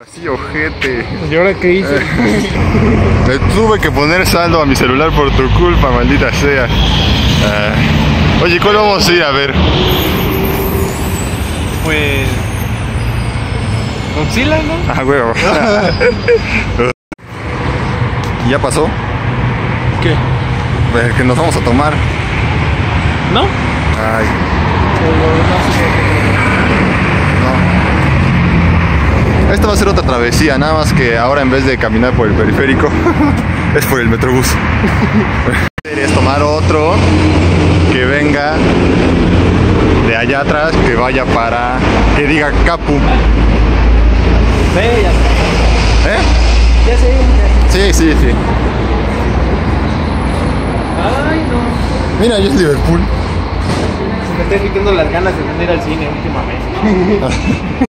Así, ojete. ¿Y ahora qué hice? Le tuve que poner saldo a mi celular por tu culpa, maldita sea. Oye, ¿cuál vamos a ir a ver? Pues... Godzilla, ¿no? Ah, huevo. ¿Ya pasó? ¿Qué? Pues que nos vamos a tomar. ¿No? Ay, no. Esta va a ser otra travesía, nada más que ahora en vez de caminar por el periférico, es por el Metrobús. Es tomar otro que venga de allá atrás, que vaya para... que diga Capu. Ve, ya sé. ¿Eh? Ya sé. Sí. Ay, no. Mira, ahí es Liverpool. Se me están quitando las ganas de venir al cine últimamente.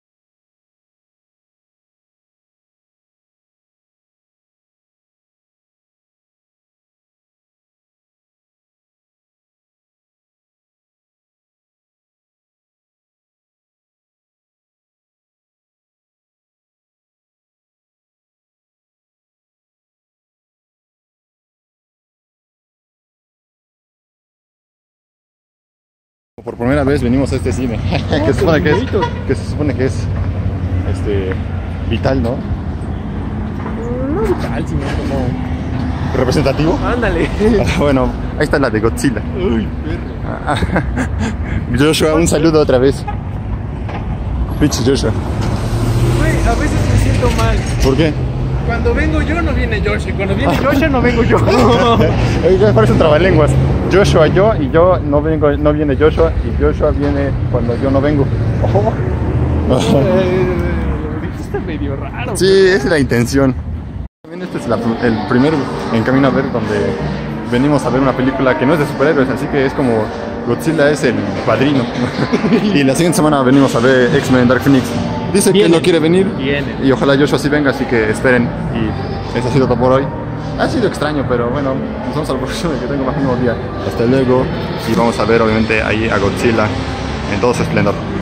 Por primera vez venimos a este cine, que se supone que es vital, ¿no? No vital, sino como... ¿Representativo? Ándale. Bueno, ahí está la de Godzilla. Uy, perro. Joshua, un saludo otra vez. Pinche Joshua. Güey, a veces me siento mal. ¿Por qué? Cuando vengo yo no viene Joshua. Cuando viene Joshua no vengo yo. Parece un trabalenguas. Joshua yo y yo no vengo, no viene Joshua y Joshua viene cuando yo no vengo. Lo dijiste medio raro. Sí, esa es la intención. También este es el primer en camino a ver donde venimos a ver una película que no es de superhéroes, así que es como Godzilla es el padrino. Y la siguiente semana venimos a ver X-Men Dark Phoenix. Dice que no quiere venir y ojalá Joshua sí venga, así que esperen. Y eso ha sido todo por hoy. Ha sido extraño, pero bueno, nos vemos al próximo, que tengo más un nuevo día. Hasta luego y vamos a ver obviamente ahí a Godzilla en todo su esplendor.